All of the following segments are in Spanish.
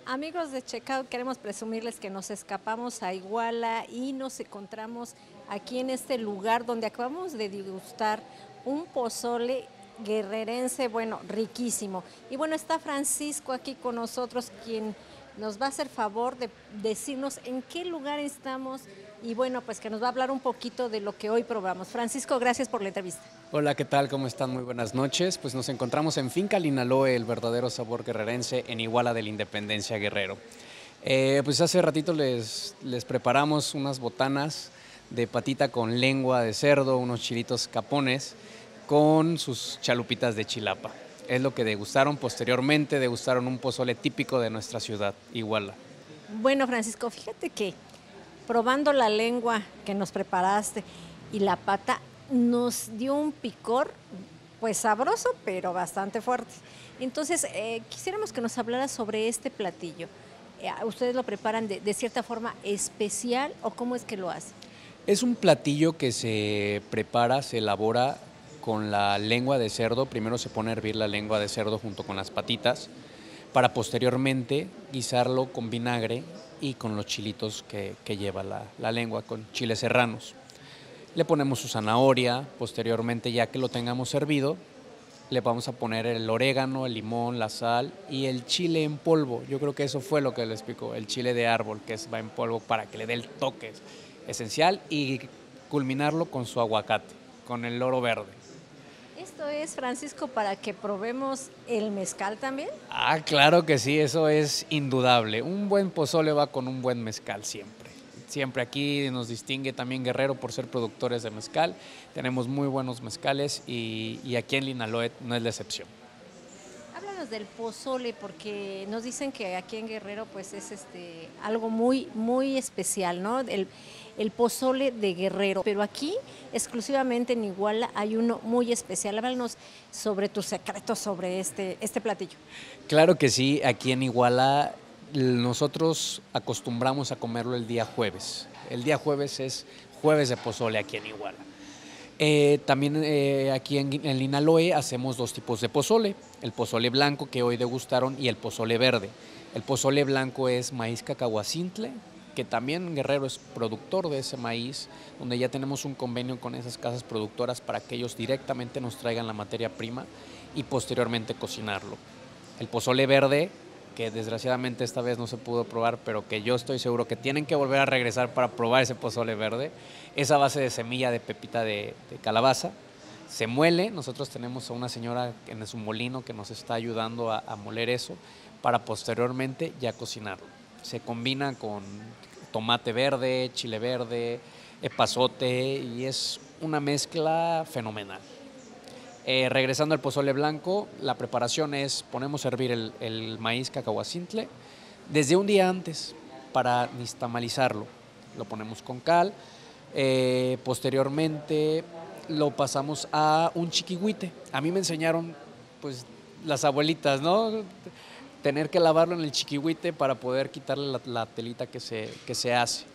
Amigos de Checkout, queremos presumirles que nos escapamos a Iguala y nos encontramos aquí en este lugar donde acabamos de degustar un pozole guerrerense, bueno, riquísimo. Y bueno, está Francisco aquí con nosotros, quien nos va a hacer favor de decirnos en qué lugar estamos y bueno, pues que nos va a hablar un poquito de lo que hoy probamos. Francisco, gracias por la entrevista. Hola, ¿qué tal? ¿Cómo están? Muy buenas noches. Pues nos encontramos en Finca Linaloe, el verdadero sabor guerrerense en Iguala de la Independencia, Guerrero. Pues hace ratito les preparamos unas botanas de patita con lengua de cerdo, unos chilitos capones con sus chalupitas de chilapa. Es lo que degustaron. Posteriormente degustaron un pozole típico de nuestra ciudad, Iguala. Bueno, Francisco, fíjate que probando la lengua que nos preparaste y la pata, nos dio un picor, pues sabroso, pero bastante fuerte. Entonces, quisiéramos que nos hablara sobre este platillo. ¿Ustedes lo preparan de cierta forma especial o cómo es que lo hacen? Es un platillo que se prepara, se elabora con la lengua de cerdo. Primero se pone a hervir la lengua de cerdo junto con las patitas para posteriormente guisarlo con vinagre y con los chilitos que lleva la lengua, con chiles serranos. Le ponemos su zanahoria. Posteriormente, ya que lo tengamos servido, le vamos a poner el orégano, el limón, la sal y el chile en polvo. Yo creo que eso fue lo que les explicó, el chile de árbol va en polvo para que le dé el toque esencial y culminarlo con su aguacate, con el loro verde. Esto es, Francisco, para que probemos el mezcal también. Ah, claro que sí, eso es indudable. Un buen pozole va con un buen mezcal siempre. Siempre aquí nos distingue también Guerrero por ser productores de mezcal. Tenemos muy buenos mezcales y aquí en Linaloe no es la excepción. Háblanos del pozole, porque nos dicen que aquí en Guerrero pues es algo muy especial, ¿no? El pozole de Guerrero, pero aquí exclusivamente en Iguala hay uno muy especial. Háblanos sobre tus secretos sobre este platillo. Claro que sí, aquí en Iguala nosotros acostumbramos a comerlo el día jueves. El día jueves es jueves de pozole aquí en Iguala. También aquí en Linaloe hacemos dos tipos de pozole, el pozole blanco que hoy degustaron y el pozole verde. El pozole blanco es maíz cacahuacintle, que también Guerrero es productor de ese maíz, donde ya tenemos un convenio con esas casas productoras para que ellos directamente nos traigan la materia prima y posteriormente cocinarlo. El pozole verde, que desgraciadamente esta vez no se pudo probar, pero que yo estoy seguro que tienen que volver a regresar para probar ese pozole verde, es a base de semilla de pepita de calabaza. Se muele. Nosotros tenemos a una señora en su molino que nos está ayudando a moler eso para posteriormente ya cocinarlo. Se combina con tomate verde, chile verde, epazote y es una mezcla fenomenal. Regresando al pozole blanco, la preparación es, ponemos a hervir el maíz cacahuacintle desde un día antes para nixtamalizarlo. Lo ponemos con cal, posteriormente lo pasamos a un chiquihuite. A mí me enseñaron pues las abuelitas, ¿no? Tener que lavarlo en el chiquihuite para poder quitarle la telita que se hace.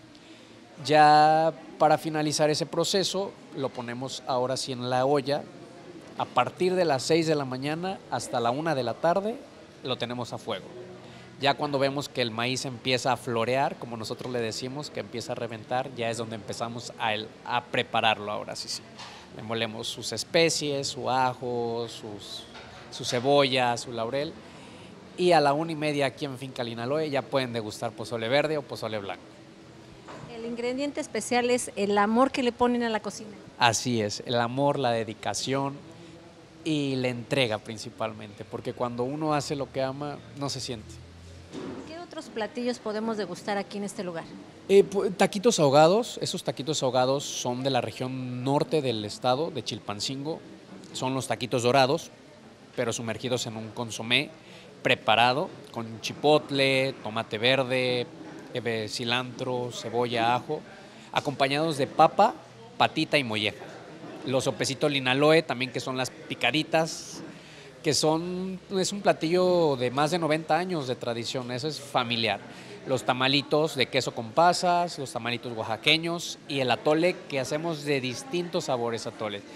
Ya para finalizar ese proceso, lo ponemos ahora sí en la olla. A partir de las 6 de la mañana hasta la 1 de la tarde lo tenemos a fuego. Ya cuando vemos que el maíz empieza a florear, como nosotros le decimos, que empieza a reventar, ya es donde empezamos a prepararlo ahora sí. Le molemos sus especies, su ajo, su cebolla, su laurel. Y a la 1:30 aquí en Finca Linaloe ya pueden degustar pozole verde o pozole blanco. El ingrediente especial es el amor que le ponen a la cocina. Así es, el amor, la dedicación y la entrega principalmente, porque cuando uno hace lo que ama, no se siente. ¿Qué otros platillos podemos degustar aquí en este lugar? Taquitos ahogados. Esos taquitos ahogados son de la región norte del estado, de Chilpancingo. Son los taquitos dorados, pero sumergidos en un consomé preparado con chipotle, tomate verde, cilantro, cebolla, ajo, acompañados de papa, patita y molleja. Los sopecitos Linaloe también, que son las picaditas, es un platillo de más de 90 años de tradición, eso es familiar. Los tamalitos de queso con pasas, los tamalitos oaxaqueños y el atole, que hacemos de distintos sabores atoles.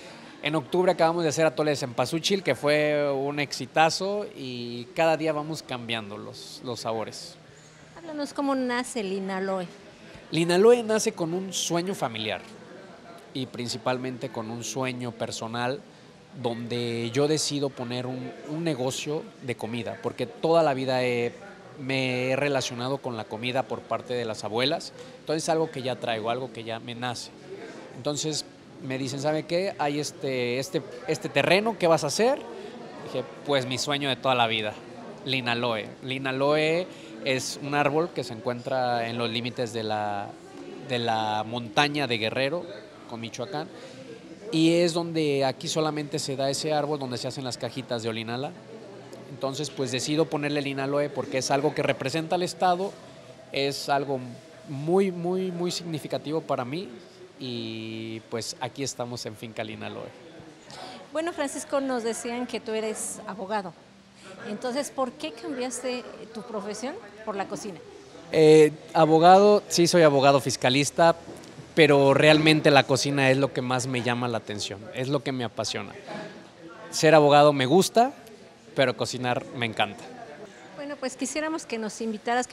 En octubre acabamos de hacer atole de cempasúchil, que fue un exitazo y cada día vamos cambiando los sabores. Háblanos cómo nace Linaloe. Linaloe nace con un sueño familiar y principalmente con un sueño personal donde yo decido poner un negocio de comida, porque toda la vida me he relacionado con la comida por parte de las abuelas, entonces es algo que ya traigo, algo que ya me nace. Entonces me dicen, ¿sabe qué? Hay este terreno, ¿qué vas a hacer? Dije, pues mi sueño de toda la vida, Linaloe. Linaloe es un árbol que se encuentra en los límites de la montaña de Guerrero con Michoacán, y es donde aquí solamente se da ese árbol donde se hacen las cajitas de Olinala. Entonces pues decido ponerle Linaloe porque es algo que representa al estado, es algo muy, muy, muy significativo para mí y pues aquí estamos en Finca Linaloe. Bueno, Francisco, nos decían que tú eres abogado. Entonces, ¿por qué cambiaste tu profesión por la cocina? Abogado, sí soy abogado fiscalista, pero realmente la cocina es lo que más me llama la atención, es lo que me apasiona. Ser abogado me gusta, pero cocinar me encanta. Bueno, pues quisiéramos que nos invitaras,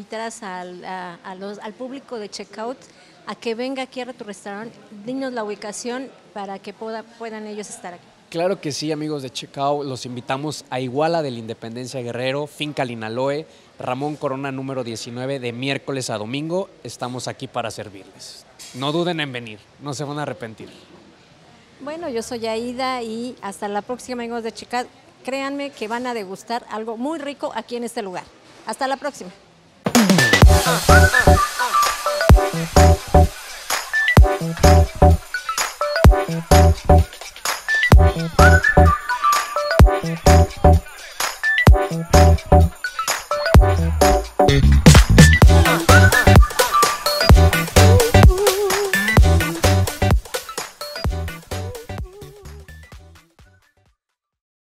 al público de Checkout a que venga aquí a tu restaurante. Dinos la ubicación para que puedan ellos estar aquí. Claro que sí, amigos de Checkout, los invitamos a Iguala de la Independencia Guerrero, Finca Linaloe, Ramón Corona número 19, de miércoles a domingo. Estamos aquí para servirles. No duden en venir, no se van a arrepentir. Bueno, yo soy Aida y hasta la próxima, amigos de Checkout. Créanme que van a degustar algo muy rico aquí en este lugar. Hasta la próxima.